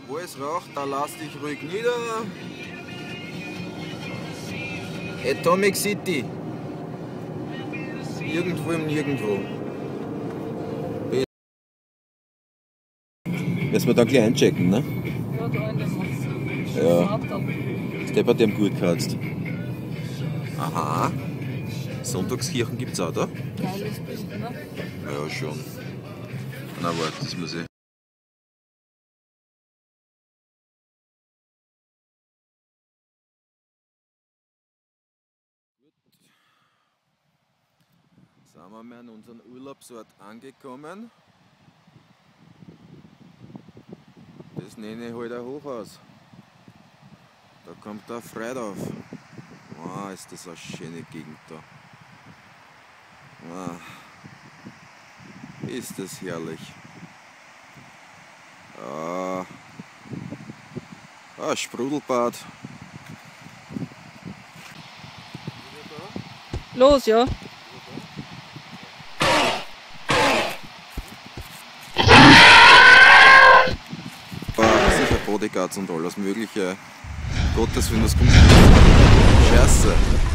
Alles raucht, da lass dich ruhig nieder. Atomic City. Irgendwo im Nirgendwo. Müssen wir da gleich einchecken, ne? Ja, da in dem Ja. Der hat dem gut geheizt. Aha. Sonntagskirchen gibt's auch da? Geiles Bild, ne? Ja, schon. Na, warte, das muss ich. Sind wir mal an unserem Urlaubsort angekommen. Das nenne ich halt ein Hochhaus. Da kommt der Freude auf. Wow, ist das eine schöne Gegend da. Wow. Ist das herrlich. Sprudelbad. Los, ja. Sicher Bodyguards und alles mögliche. Gottes Willen, das kommt. Scheiße.